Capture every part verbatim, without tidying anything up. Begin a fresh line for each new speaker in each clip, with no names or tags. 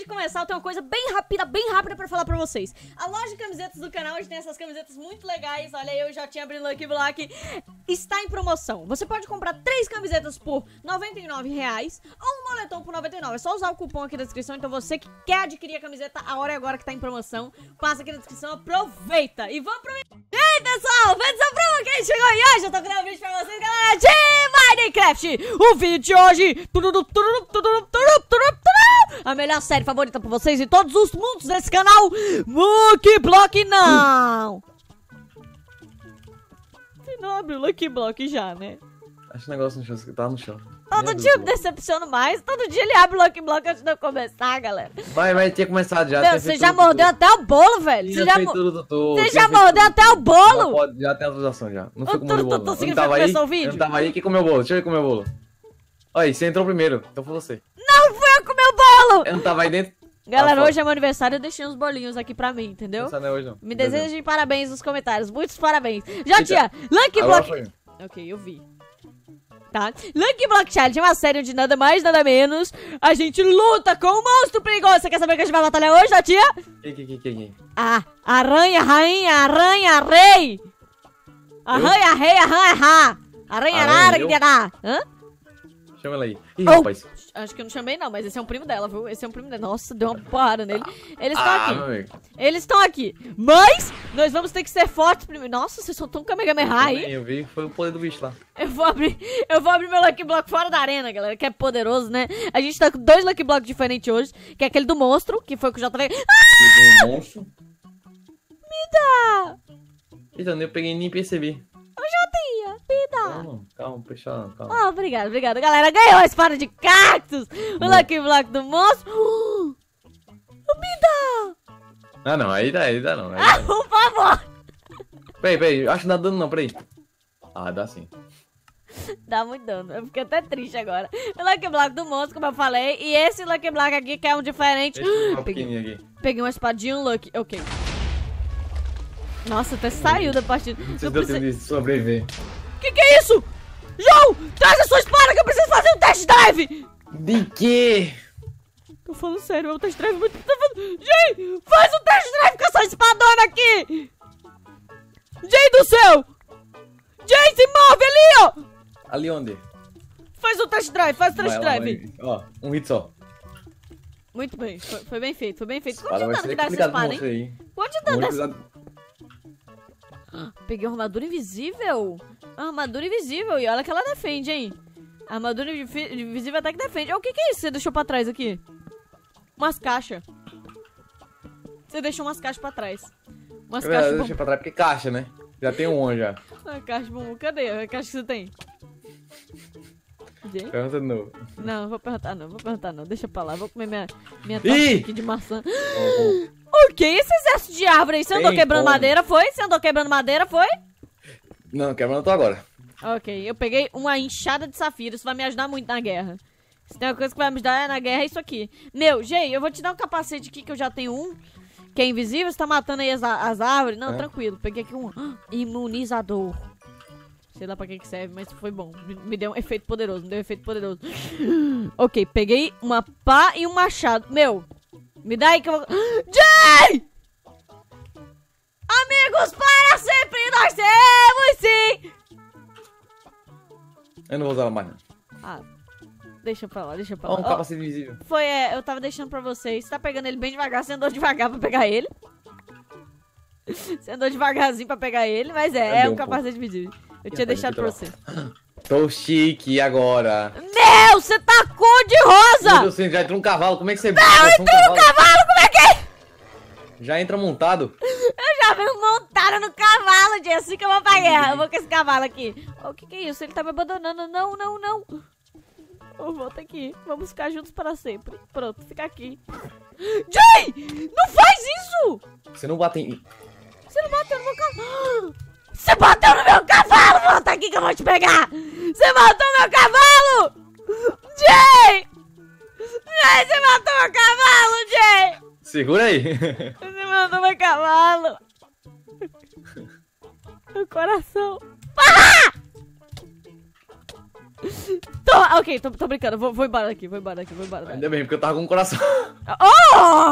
começar, eu tenho uma coisa bem rápida, bem rápida pra falar pra vocês. A loja de camisetas do canal, hoje tem essas camisetas muito legais. Olha aí, eu já tinha abrido Lucky Block. Está em promoção. Você pode comprar três camisetas por noventa e nove reais ou um moletom por noventa e nove. É só usar o cupom aqui na descrição. Então você que quer adquirir a camiseta, a hora é agora que tá em promoção. Passa aqui na descrição, aproveita. E vamos pro... E aí, pessoal, atenção pra quem chegou aí hoje. Eu tô criando um vídeo pra vocês, galera, de Minecraft. O vídeo de hoje... A melhor série favorita pra vocês em todos os mundos desse canal. Lucky Block não. Você não abriu Lucky Block já, né?
Acho que o negócio no chão, que tá no chão.
Todo dia eu me decepciono mais. Todo dia ele abre o Lucky Block antes de eu começar, galera.
Vai, vai ter começado já.
Meu, você já mordeu até o bolo, velho. Você já, você já mordeu até o bolo.
Pode, já tem autorização já. Não foi comer o bolo.
Tô seguindo pra começar o vídeo.
Eu não tava aí, quem comeu o bolo? Deixa eu ver comer o bolo. Olha, você entrou primeiro, então foi você.
Não, fui eu comer o bolo.
Eu não tava aí dentro.
Galera, hoje é meu aniversário, eu deixei uns bolinhos aqui pra mim, entendeu?
Não é hoje, não.
Me desejem parabéns nos comentários, muitos parabéns. Já tinha Lucky Block... Ok, eu vi. Tá? Lucky Block Challenge é uma série onde nada mais, nada menos a gente luta com um monstro perigoso. Você quer saber o que a gente vai batalhar hoje, já tinha?
Quem, quem, quem, quem?
Ah, aranha, rainha, aranha, rei. Arranha, rei, arranha, rá. Aranha, arara, que dirá. Hã?
Chama ela aí. Ih,
oh,
rapaz.
Acho que eu não chamei não, mas esse é um primo dela, viu? Esse é um primo dela. Nossa, deu uma porrada nele. Eles estão
ah,
aqui. Eles estão aqui. Mas nós vamos ter que ser fortes primeiro. Nossa, vocês são tão Kamehameha aí.
Eu vi, foi o poder do bicho lá.
Eu vou abrir, eu vou abrir meu Lucky Block fora da arena, galera, que é poderoso, né? A gente tá com dois Lucky Blocks diferentes hoje, que é aquele do monstro, que foi o que o J V...
Ah! Um monstro?
Me dá!
Eita, eu peguei e nem percebi.
Jotinha, me dá.
Calma, calma, deixa, calma.
Oh, obrigado, obrigado. Galera, ganhou a espada de cactus. O Bom. Lucky Block do monstro. Uh, me dá.
Ah, não, aí dá, aí dá não. Aí
ah,
dá.
por favor.
Peraí, peraí, acho que não dá dano não, peraí. Ah, dá sim.
Dá muito dano, eu fiquei até triste agora. O Lucky Block do monstro, como eu falei. E esse Lucky Block aqui, que é um diferente.
Um
peguei,
aqui.
peguei uma espadinha e um Lucky, ok. Nossa, até saiu da partida.
Não sei se deu tempo de sobreviver.
Que que é isso? João, traz a sua espada que eu preciso fazer um test drive!
De quê?
Tô falando sério, é um test drive muito... Jay, faz um test drive com essa espadona aqui! Jay do céu! Jay, se move ali, ó!
Ali onde?
Faz um test drive, faz o test
vai,
drive.
Lá, ó, um hit só.
Muito bem, foi, foi bem feito, foi bem feito. Quanto
Espada
de dano que dá essa espada, hein? Quanto de dano dessa... Peguei uma armadura invisível. Uma armadura invisível. E olha que ela defende, hein? A armadura invisível até que defende. O que que é isso que você deixou pra trás aqui? Umas caixas. Você deixou umas caixas pra trás. Umas
eu
caixas.
Eu deixei pra trás porque caixa, né? Já tem um já.
A caixa, bom. Cadê a caixa que você tem? Cadê?
Pergunta de novo.
Não, não vou perguntar não, vou perguntar não. Deixa pra lá. Vou comer minha, minha
torta
aqui de maçã. Oh, oh. Ok, esse exército de árvore aí, você andou quebrando como? madeira, foi? Você andou quebrando madeira, foi?
Não, quebrando eu tô agora.
Ok, eu peguei uma enxada de safira, isso vai me ajudar muito na guerra. Se tem uma coisa que vai me ajudar na guerra, é isso aqui. Meu, Jay, eu vou te dar um capacete aqui que eu já tenho um, que é invisível, você tá matando aí as, as árvores. Não, é. tranquilo, peguei aqui um imunizador. Sei lá pra que que serve, mas foi bom. Me, me deu um efeito poderoso, me deu um efeito poderoso. Ok, peguei uma pá e um machado. Meu... Me dá aí que eu vou... Jay! Amigos para sempre nós temos sim!
Eu não vou usar ela mais não.
Ah, deixa pra lá, deixa pra lá.
Ó, um oh, capacete invisível.
Foi, é, eu tava deixando pra vocês. Você tá pegando ele bem devagar, você andou devagar pra pegar ele. Você andou devagarzinho pra pegar ele, mas é, é um capacete invisível. Eu tinha deixado pra você.
Tô chique agora.
Meu, você tá cor de rosa!
Meu Deus, você já entrou um cavalo, como é que você...
Não, entrou um cavalo, como é que é?
Já entra montado?
Eu já venho montado no cavalo, Jay, assim que eu vou pra guerra. Eu vou com esse cavalo aqui. O oh, que que é isso? Ele tá me abandonando. Não, não, não. Oh, volta aqui. Vamos ficar juntos para sempre. Pronto, fica aqui. Jay! Não faz isso!
Você não bate em...
Você não bateu no meu cavalo! Você bateu no meu cavalo! Volta aqui que eu vou te pegar! Você matou meu cavalo! Jay! Jay, você matou meu cavalo, Jay!
Segura aí!
Você matou meu cavalo! Meu coração! Ah! Tô, ok, tô, tô brincando, vou, vou embora daqui, vou embora daqui, vou embora daqui.
Ainda bem, porque eu tava com o coração.
Oh!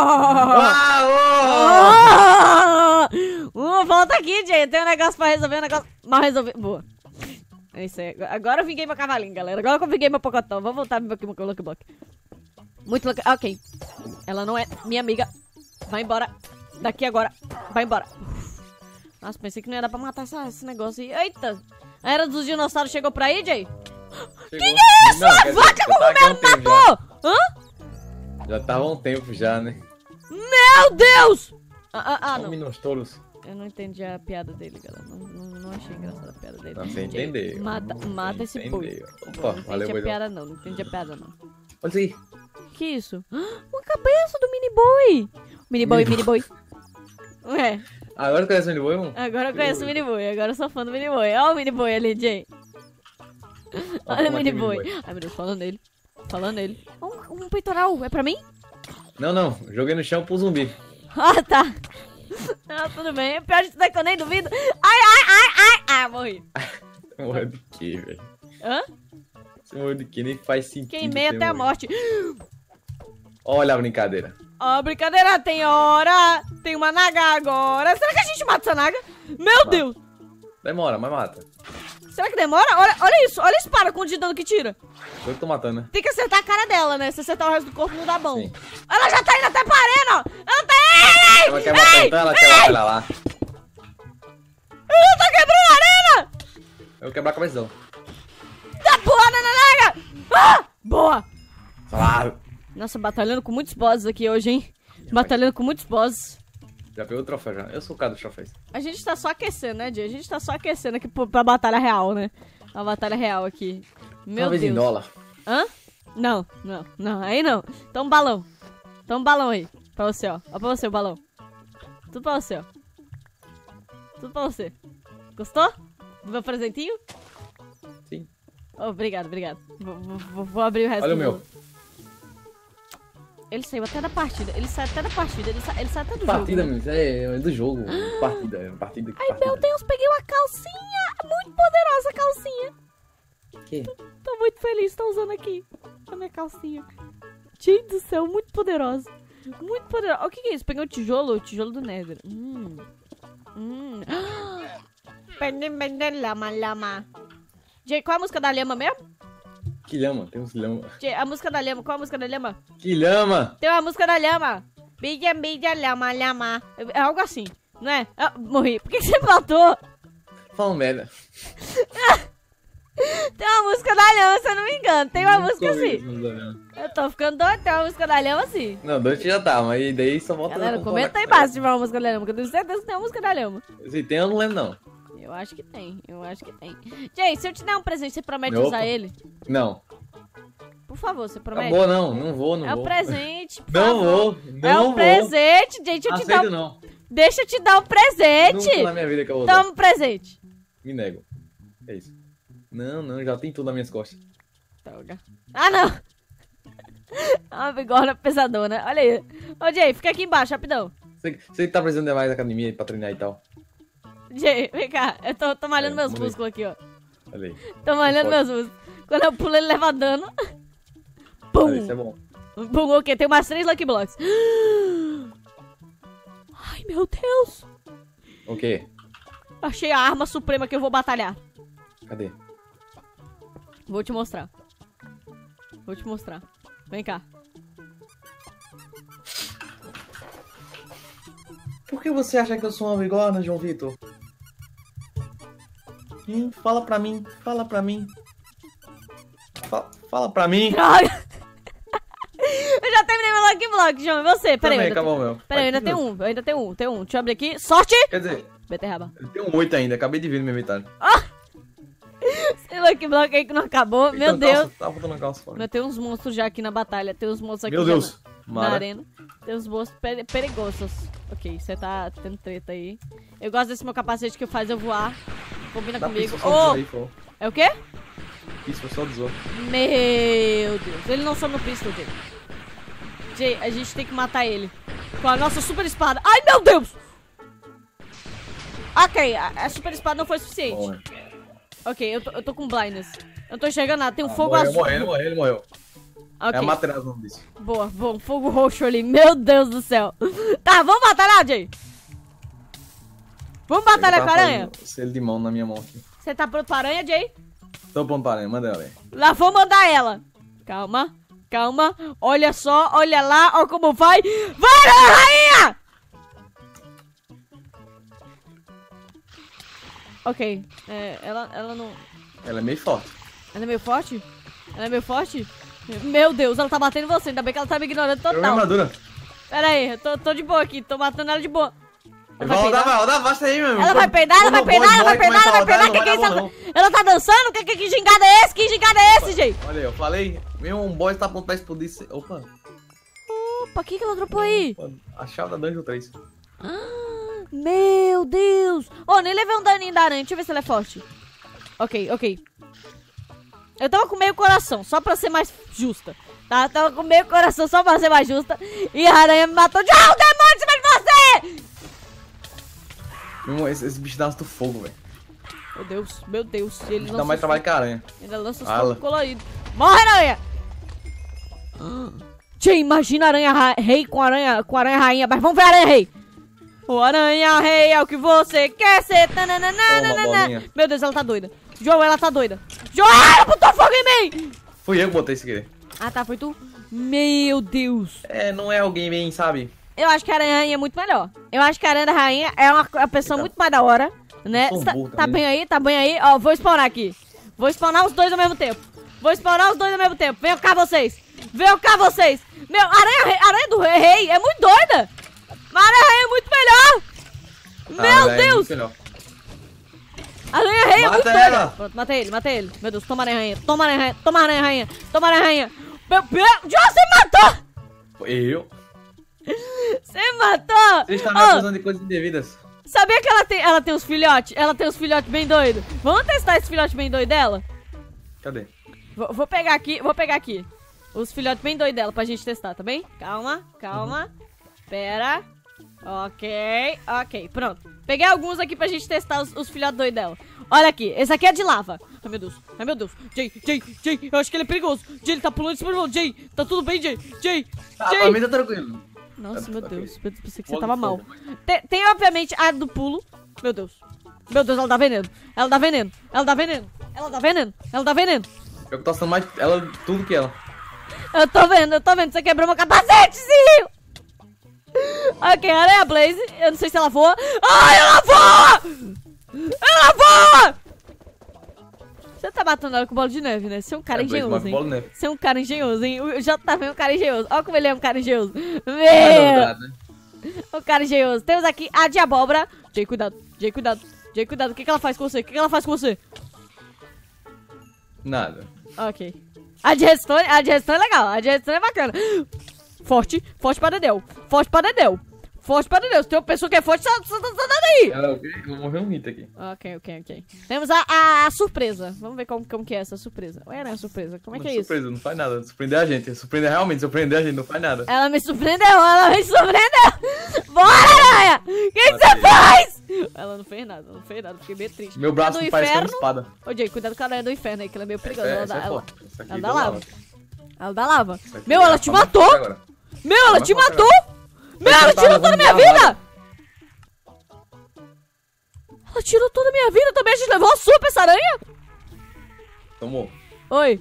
Ah,
oh! Uh, volta aqui, Jay. Tem um negócio pra resolver, um negócio mal resolvido. Boa. É isso aí. Agora eu vinguei meu cavalinho, galera. Agora eu vinguei meu pocotão. Vamos voltar aqui pro Lucky Block. Muito Lucky... Ok. Ela não é minha amiga. Vai embora. Daqui agora. Vai embora. Nossa, pensei que não ia dar pra matar essa, esse negócio aí. Eita. A era dos dinossauros chegou pra aí, Jay?
chegou.
Que é isso?
Não,
A
quer
vaca
dizer, já tá aqui há um
cogumelo
tempo
matou! Hã?
Já tava há um tempo já, né?
Meu Deus! Ah, ah, ah não.
Minostouros.
Eu não entendi a piada dele, galera. Não, não, não achei engraçada a piada dele.
Não, você
Jay,
entendeu.
Mata, mata esse boi.
Entendeu.
Não
Opa,
entendi
valeu,
a
boizão.
piada não, não entendi a piada não.
Olha isso aí.
Que isso? Uma cabeça do mini boi! Mini boy, mini boy. Ué,
Agora tu conhece o Miniboi, mano?
agora eu conheço o mini boy, agora eu sou fã do mini boy. Olha o mini boy ali, Jay. Olha o mini boy. Ai meu Deus, falando nele. Falando nele. Um, um peitoral, é pra mim?
Não, não. Joguei no chão pro zumbi.
Ah, tá. Ah, tudo bem. Pior de tudo que eu nem duvido. Ai, ai, ai, ai. Ah, morri.
Você morreu de quê, velho?
Hã?
Você morreu de quê? Nem faz sentido.
Queimei
ter
até a
morrido.
morte.
Olha a brincadeira.
Ó, brincadeira, tem hora. Tem uma naga agora. Será que a gente mata essa naga? Meu
Mata.
Deus.
Demora, mas mata.
Será que demora? Olha, olha isso. Olha esse para com o de dano que tira.
Eu que tô matando, né?
Tem que acertar a cara dela, né? Se acertar o resto do corpo não dá bom.
Sim.
Ela já tá indo até pra arena. Ela tá... Ei,
Ela quer matar então, ela quer matar ela lá.
ela tá quebrando a arena.
Eu vou quebrar a cabeça dela.
Dá porrada na naga. Ah, boa.
Claro.
Nossa, batalhando com muitos bosses aqui hoje, hein? Batalhando com muitos bosses.
Já pegou o troféu já. Eu sou o cara dos troféus.
A gente tá só aquecendo, né, Jay? A gente tá só aquecendo aqui pra, pra batalha real, né? A batalha real aqui. Meu
Talvez
Deus.
em dólar.
Hã? Não, não, não. Aí não. Então um balão. Então um balão aí. Pra você, ó. Ó pra você o balão. Tudo pra você, ó. Tudo pra você. Gostou? Do meu presentinho?
Sim.
Oh, obrigado, obrigado. Vou, vou, vou abrir o resto
Olha
do
o meu.
Ele saiu até da partida. Ele sai até da partida. Ele sai, ele sai até do
Partida,
jogo. Né?
meu. É, é do jogo. Partida. É partida.
Ai,
partida.
meu Deus, peguei uma calcinha. Muito poderosa a calcinha.
Que?
Tô muito feliz, tô usando aqui a minha calcinha. Gente do céu, muito poderosa. Muito poderosa. O que, que é isso? Peguei um tijolo, o tijolo do Nether. Hum. Hum. Pende, pende, lama, lama. Jay, qual é a música da lhama mesmo?
Que lhama. Tem uns lhama.
Jay, a música da lhama, qual é a música da lhama?
Que lhama.
Tem uma música da lhama. Bidja, bidja, lhama, lhama. É algo assim, não é? Ah, morri. Por que, que você me matou?
Fala merda.
Tem uma música da lhama, se eu não me engano. Tem uma
Nunca
música
ouvi
assim.
essa da lhama.
Eu tô ficando doido, tem uma música da lhama assim.
Não, dois já tá, mas daí só volta.
Galera,
no
comenta aí
compacto.
embaixo se tiver uma música da lhama, que eu tenho certeza que tem uma música da lhama.
Se tem, eu não lembro, não.
Eu acho que tem, eu acho que tem. Jay, se eu te der um presente, você promete
Opa.
usar ele?
Não.
Por favor, você promete?
Acabou, não. Não vou, não
É
vou.
um presente, por
Não
favor.
vou. Não
É um
vou.
presente, gente, eu te dar
Aceito
um...
não.
Deixa eu te dar um presente.
Nunca na minha vida que eu vou dar.
Toma um presente.
Me nego. É isso. Não, não, já tem tudo nas minhas costas.
Droga. Ah, não. É uma bigorna pesadona. Olha aí. Ô, Jay, fica aqui embaixo, rapidão.
Você, você tá precisando de mais academia pra treinar e tal.
Jay, vem cá. Eu tô, tô malhando
É,
meus
vamos ver.
músculos aqui, ó.
Olha aí.
Tô malhando
Pode.
meus músculos. Quando eu pulo, ele leva dano.
Olha, isso é
Pum.
bom.
Pum, ok. Tem umas três Lucky Blocks. Ai, meu Deus.
O quê?
Achei a arma suprema que eu vou batalhar.
Cadê?
Vou te mostrar. Vou te mostrar. Vem cá.
Por que você acha que eu sou uma bigorna, João Vitor? Hum, fala pra mim, fala pra mim. Fa- fala pra mim.
Droga. Eu já terminei meu Lucky Block, João. E você? Peraí.
Também,
eu ainda
acabou o
tenho-
meu.
Peraí, eu ainda
Vai,
tem um. Eu ainda tenho um. Tem um. Deixa eu abrir aqui. Sorte!
Quer dizer,
Beterraba.
eu tenho um oito ainda, acabei de vir no meu inventário.
Esse Lucky Block aí que não acabou. Meu
Então,
Deus.
calça, tá faltando calça fora.
Mas tem uns monstros já aqui na batalha. Tem uns monstros aqui
Meu
já
Deus.
na, na
Mara.
arena. Tem uns monstros peri- perigosos. Ok, você tá tendo treta aí. Eu gosto desse meu capacete que faz eu voar. Combina
Dá
comigo.
pista só
Oh!
aí, pô.
É o quê?
Isso foi só desor.
Meu Deus. Ele não sobe no pistol, Jay. Jay, a gente tem que matar ele. Com a nossa super espada. Ai, meu Deus! Ok, a, a super espada não foi suficiente.
Bom, é.
Ok, eu tô, eu tô com blindness. Eu não tô enxergando nada. Tem um
Ah,
fogo
morreu,
azul.
morreu, ele morreu, ele morreu.
Ok.
É a matéria o nome disso.
Boa, bom, fogo roxo ali. Meu Deus do céu. Tá, vamos batalhar, Jay? Vamos batalhar com a aranha?
Selo de mão na minha mão aqui.
Você tá pronto pra aranha, Jay?
Tô pronto pra aranha, manda ela aí.
Lá, vou mandar ela. Calma, calma. Olha só, olha lá, olha como vai. Vai, rainha! Ok, é, ela, ela não...
Ela é meio forte.
Ela é meio forte? Ela é meio forte? Meu Deus, ela tá batendo em você. Ainda bem que ela tá me ignorando
Eu minha
total.
armadura.
Pera aí, eu tô, tô de boa aqui. Tô matando ela de boa. Ela
Vai rodar, vai rodar, basta aí, meu irmão.
Ela vai peidar, ela vai peidar, ela vai peidar, ela vai peidar. Que que é isso? Ela tá dançando? Que, que, que gingada é esse? Que gingada é esse, gente?
Olha aí, eu falei. Meu, um boss tá a ponto pra explodir. Opa.
Opa, o que que ela dropou aí?
A chave da Dungeon três.
Ah, meu Deus. Oh, nem levei um daninho da aranha. Deixa eu ver se ela é forte. Ok, ok. Eu tava com meio coração, só pra ser mais justa. Tá? Eu tava com meio coração só pra ser mais justa. E a aranha me matou de... Ah, o demônio em cima de você!
Meu irmão, esse, esse bicho dá do fogo, velho.
Meu Deus, meu Deus. Ele
Dá
lança
mais
os
trabalho que a aranha.
fogos- Ele lança os
Ala.
fogos coloridos. Morre, aranha! Tia, imagina a aranha ra- rei com a aranha, com a aranha rainha. Mas vamos ver a aranha rei. O aranha rei é o que você quer ser. Tananana.
bolinha.
Meu Deus, ela tá doida. João, ela tá doida. João, ela botou fogo em mim!
Fui eu que botei esse querer.
Ah, tá, foi tu? Meu Deus.
É, não é alguém bem, sabe?
Eu acho que a aranha rainha é muito melhor. Eu acho que a aranha rainha é uma, uma pessoa
Eita.
muito mais da hora, né?
Eu sou um
Tá,
burro
tá
também.
bem aí, tá bem aí. Ó, vou spawnar aqui. Vou spawnar os dois ao mesmo tempo. Vou spawnar os dois ao mesmo tempo. Venham cá vocês. Venham cá vocês. Meu, a aranha, rei- a aranha do rei, rei é muito doida. Mas a aranha rainha é muito melhor.
A
Meu
aranha é
Deus.
muito melhor.
A aranha rei é
Mata
muito doida.
ela.
Pronto, matei ele, matei ele. Meu Deus, toma aranha rainha. Toma aranha rainha. Toma aranha rainha. Toma aranha rainha. Meu Deus, você matou.
Eu?
Você matou.
Você está me
Ô,
acusando de coisas indevidas.
sabia que ela tem, ela tem uns filhotes? Ela tem uns filhotes bem doidos. Vamos testar esse filhote bem doido dela?
Cadê?
Vou, vou pegar aqui, vou pegar aqui. Os filhotes bem doidos dela pra gente testar, tá bem? Calma, calma. Pera. Ok, ok, pronto. Peguei alguns aqui pra gente testar os, os filhotes doidos dela. Olha aqui, esse aqui é de lava. Ai, meu Deus, ai, meu Deus. Jay, Jay, Jay, eu acho que ele é perigoso. Jay, ele tá pulando em cima do Jay, tá tudo bem, Jay? Jay,
Ah,
Jay.
pra mim tá tranquilo.
Nossa, meu
Ok.
Deus, eu pensei que você
Fogo,
tava mal.
fogo.
Tem, tem, obviamente, a do pulo. Meu Deus. Meu Deus, ela dá veneno. Ela dá veneno. Ela dá veneno. Ela dá veneno. Ela dá veneno.
Eu tô assustando mais ela, tudo que ela.
Eu tô vendo, eu tô vendo. Você quebrou meu capacetezinho. Ok, aranha Blaze. Eu não sei se ela voa. Ai, ela voa! Ela voa! Você tá matando ela com bola de neve, né? Você é um cara
É, Blaze,
engenhoso,
mas
hein?
bola de neve.
Você é um cara engenhoso, hein? O J tá vendo um cara engenhoso. Olha como ele é um cara engenhoso.
Não é
Meu!
novidade, né?
O cara engenhoso. Temos aqui a de abóbora. Jay, cuidado. Jay, cuidado. Jay, cuidado. O que, que ela faz com você? O que, que ela faz com você?
Nada.
Ok. A de redstone, a de redstone é legal. A de redstone é bacana. Forte. Forte pra Dedéu. Forte pra Dedéu. Forte pra Dedéu. Se tem uma pessoa que é forte, só tá dando aí.
Ela, eu vou morrer um mito aqui.
Ok, ok, ok. Temos a, a, a surpresa. Vamos ver como, como que é essa surpresa. Ué, não é surpresa. Como é que é isso?
Surpresa, não faz nada. Surpreender a gente. Surpreender realmente, surpreender a gente, não faz nada.
Ela me surpreendeu, ela me surpreendeu! Bora, aranha! O que que você
Matei.
faz? Ela não fez nada, ela não fez nada, fiquei meio triste.
Meu braço
A do
não parece que é uma
inferno...
espada.
Ô, Jay, cuidado com a aranha do inferno aí, que ela é meio perigosa.
É,
ela,
essa
dá,
é
ela,
forte. Essa aqui
ela
dá
dá lava.
lava.
ela dá lava.
Essa aqui
Meu,
é
ela
a
te
famosa
matou!
forte agora.
Meu, ela
Vai
te
matar
matou! Meu,
Você
ela
tá
tirou toda a minha
levando
vida!
lavada.
Ela tirou toda a minha vida também, a gente levou a super essa aranha?
Tomou.
Oi.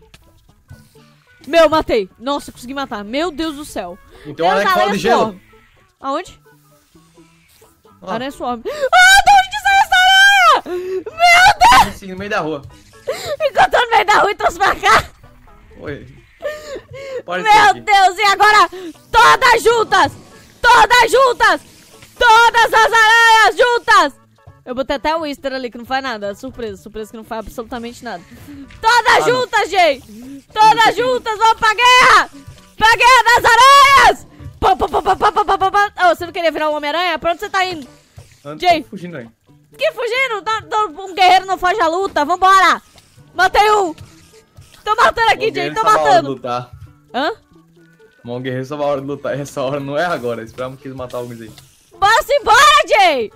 Meu, matei. Nossa, consegui matar. Meu Deus do céu.
Então a aranha que fala de gelo.
Swarm. Aonde?
Ó,
Aranha Swarm. Ah, de onde que saiu essa aranha? Meu Deus!
assim, no meio da rua.
Encontrou no meio da rua e trouxe pra cá.
Oi. Pode ser
Meu
aqui.
Deus, e agora? Todas juntas! Todas juntas! Todas as aranhas juntas! Eu botei até o Easter ali, que não faz nada. Surpresa, surpresa que não faz absolutamente nada. Todas
Ah,
juntas, Jay! Todas juntas, vamos pra guerra! Pra guerra das aranhas! Pá, pá, pá, pá, pá, pá, pá, pá. Oh, você não queria virar o Homem-Aranha? Pra onde você tá indo?
Ando-
Jay.
tô fugindo aí.
Que fugindo? Não, não, um guerreiro não foge à luta. Vambora! Matei um! Tô matando aqui,
Bom
Jay,
guerreiro
tô
só vai a hora de
matando.
lutar.
Hã?
Bom guerreiro só vai a hora de lutar. Essa hora não é agora. Esperamos que eles matar alguns aí.
Bora-se embora, Jay!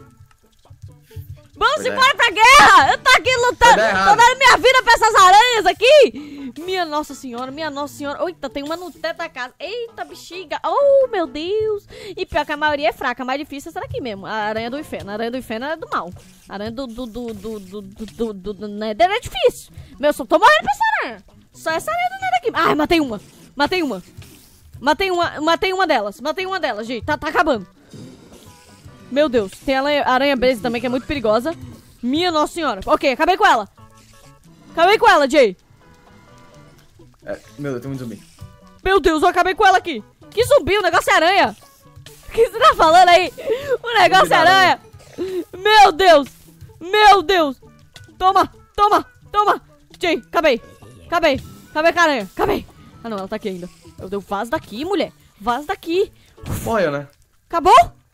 Vamos
Foi
embora pra guerra! Eu tô aqui lutando,
Foi dar
tô
errado.
dando minha vida pra essas aranhas aqui! Minha nossa senhora, minha nossa senhora. Eita, tem uma no teto da casa. Eita, bexiga. Oh, meu Deus. E pior que a maioria é fraca. A mais difícil é essa daqui mesmo. A aranha do inferno. A aranha do inferno é do mal. A aranha do... do... do... do... do... do... do... do Nether é difícil. Meu, só tô morrendo pra essa aranha. Só essa aranha do Nether aqui. Ai, matei uma. Matei uma. Matei uma. Matei uma delas. Matei uma delas, gente. Tá, tá acabando. Meu Deus. Tem a aranha, a aranha Blaze também, que é muito perigosa. Minha nossa senhora. Ok, acabei com ela. Acabei com ela, Jay.
É, meu Deus, tem muito zumbi.
Meu Deus, eu acabei com ela aqui. Que zumbi, o negócio é aranha. O que você tá falando aí? O negócio é aranha. Meu Deus. Meu Deus. Toma, toma, toma. Jay, acabei. Acabei. Acabei com a aranha. Acabei. Ah, não, ela tá aqui ainda. Eu dei vaza daqui, mulher. Vaza daqui.
Morreu, né?
Acabou?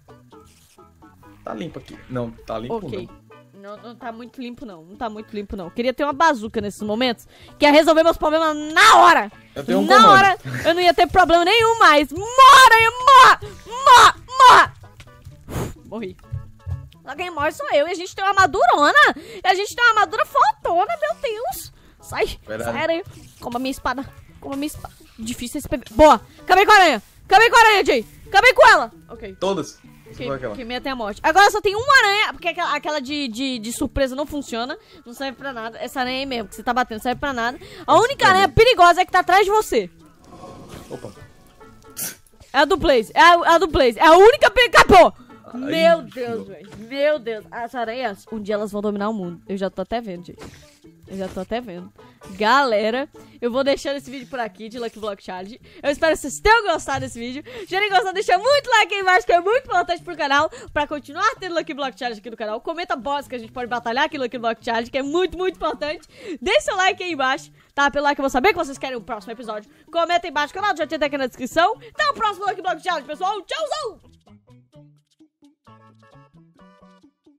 Tá limpo aqui. Não, tá limpo
Ok.
não.
Não, não tá muito limpo, não. Não tá muito limpo, não. Queria ter uma bazuca nesses momentos, que ia resolver meus problemas na hora.
Eu tenho um
Na
comando.
hora, eu não ia ter problema nenhum mais. Mora, morra! Morra! Morra! Morri. Só quem morre sou eu. E a gente tem uma armadurona. E a gente tem uma armadura fortona, meu Deus. Sai.
Verdade.
Sai, aranha. Como a minha espada. Como a minha espada. Difícil esse P V. Boa. Acabei com a aranha. Acabei com a aranha, Jay. Acabei com ela. Ok.
Todas.
Que, que meia tem a morte. Agora só tem uma aranha, porque aquela, aquela de, de, de surpresa não funciona. Não serve pra nada. Essa aranha aí mesmo, que você tá batendo, não serve pra nada. A única aranha perigosa é que tá atrás de você.
Opa.
É a do Blaze. É a, a do Blaze. É a única perigosa. Acabou!
Ai,
Meu Deus, velho. Meu Deus. As aranhas, um dia elas vão dominar o mundo. Eu já tô até vendo, gente. Eu já tô até vendo. Galera, eu vou deixando esse vídeo por aqui de Lucky Block Challenge. Eu espero que vocês tenham gostado desse vídeo. Se terem gostado, deixa muito like aí embaixo, que é muito importante pro canal, pra continuar tendo Lucky Block Challenge aqui no canal. Comenta boss que a gente pode batalhar aqui no Lucky Block Challenge, que é muito, muito importante. Deixe seu like aí embaixo, tá? Pelo like eu vou saber que vocês querem o próximo episódio. Comenta aí embaixo, o canal já tem aqui na descrição. Até o próximo Lucky Block Challenge, pessoal. Tchauzão!